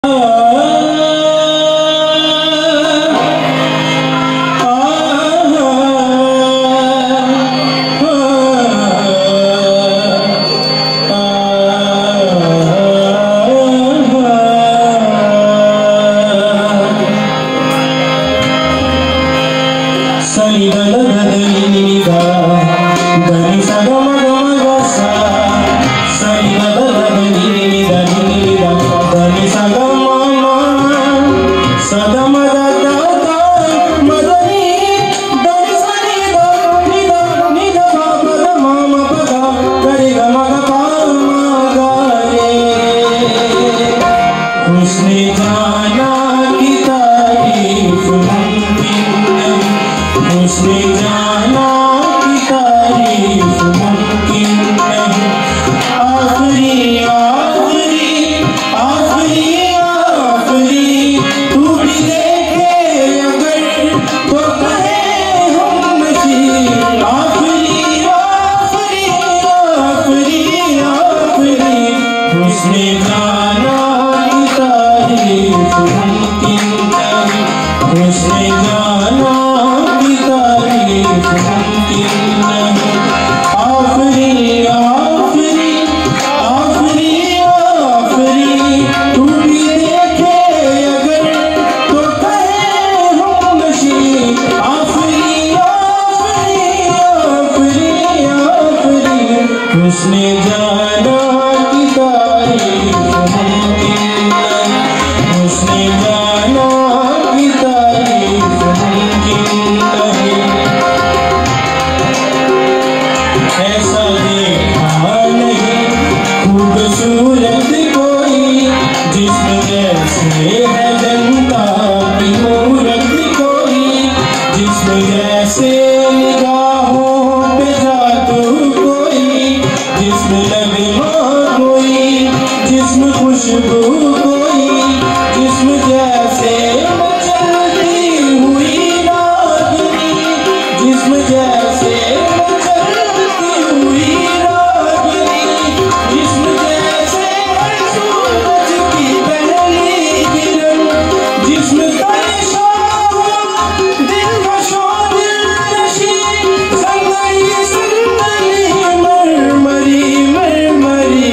उसने जाना कि तारीफ मुमकिन नहीं, उसने जाना कि तारीफ मुमकिन नहीं। ऐसा देखा नहीं खूबसूरत कोई जिस्म जैसे है जनता की मूरत कोई, जिस्म जैसे निगाहों पे जादू कोई, जिस्म लगमा कोई, जिस्म खुशबू कोई, जिस्म जैसे मचलती हुई रागनी, जिस्म जैसे मचलती हुई रागनी, जिस्म जैसे सूरज की पहली किरण, जिस्म तनिशा दिलकशो दिलनशी, संगई संगई मरमरी मरमरी।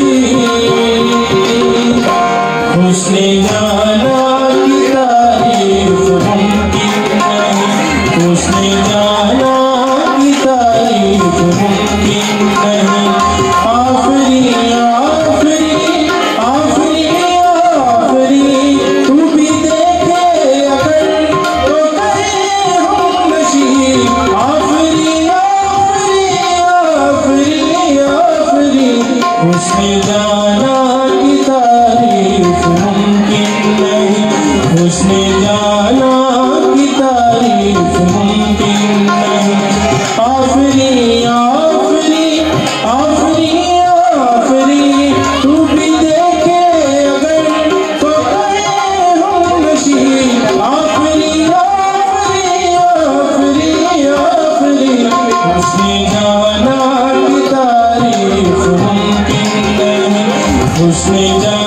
उसने जाना कि तारीफ मुमकिन नहीं, उसने जाना कि तारीफ मुमकिन नहीं। आखिरी आखिरी आखिरी आखिरी तू भी देखे अगर तो कहे हम नशी। आखिरी आखिरी आखिरी आखिरी उसने जाना कि तारीफ मुमकिन नहीं, उसने जाना कि तारीफ मुमकिन नहीं। आखिरी आखिरी आखिरी आखिरी तू भी देखे अगर तो कहे हम नशी। आखिरी आखिरी आखिरी आखिरी उसने जाना कि तारीफ मुमकिन नहीं, उसने जाना